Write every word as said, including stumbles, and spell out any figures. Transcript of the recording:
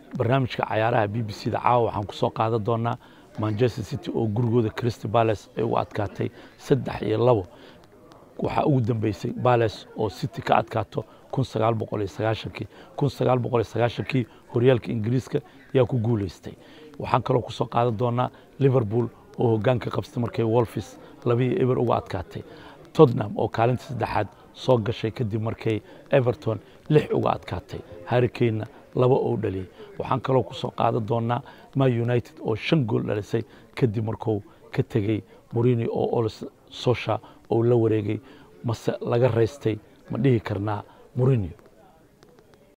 barnaamijka cayaaraha B B C da caawa waxaan ku soo qaadan doonaa Manchester City oo gurigooda Crystal Palace ay u adkaatay saddex iyo labo waxa ugu dambeysay Palace oo City ka adkaato kun sagaal boqol iyo sagaashan-kii kun sagaal boqol iyo sagaashan-kii horyaalka Ingiriiska yaa ku guuleystay waxaan kaloo ku soo qaadan doonaa Liverpool oo hoggaanka qabsatay markay Wolves laba iyo eber uga adkaatay Tottenham oo kaalinta saddexaad soo gashay kadib markay Everton lix uga adkaatay Harry Kane laba oo dhaliyay waxaan kaloo ku soo qaadan doonaa Man United oo shan gool dhalisay kadib markuu ka tagay Mourinho oo Ole Solskjaer oo la wareegay mase laga reystay ma dhihi karnaa Mourinho